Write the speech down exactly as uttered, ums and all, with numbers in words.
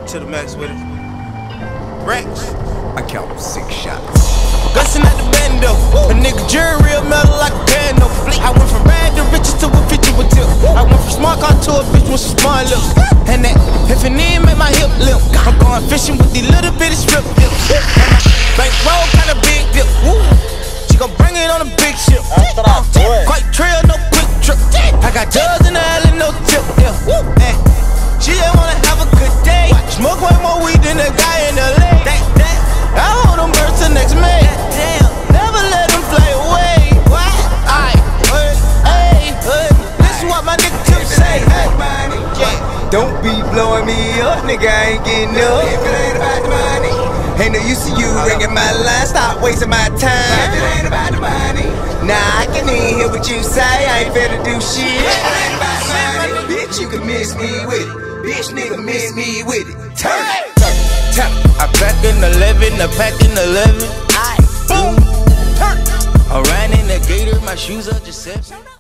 to the max with it. Racks. I count six shots. Gussin' at the bando. A nigga jury real metal like a bando. I went from bad to riches to a feature with tip. I went from smart car to a bitch with some smart lips. And that epiphany make my hip limp. I'm going fishing with these little bitty strip dips. Bankroll kinda big dip. Woo. She gon' bring it on a big ship. Uh, quite trail, no quick trip. I got dubs in the alley, no tip. Yeah. Woo. Hey. She just wanna have a good day. Smoke way more weed than a guy in L A. That, that. I hold them birds till next May. Damn. Never let them fly away. What? Aight. Hey, hey, hey. This is what my nigga Tip say. Hey. Yeah. Don't be blowing me up, nigga, I ain't getting up. If it ain't about the money, ain't no use to you ringing my line. Stop wasting my time. If it ain't about the money, nah, I can even hear what you say. I ain't finna do shit. If it ain't about the money, bitch, you can miss me with it. Bitch, nigga, miss me with it. Turn it, turn it, turn it. I pack in eleven, I pack in eleven. Boom, turn it. I ran in the gator, my shoes are just seven.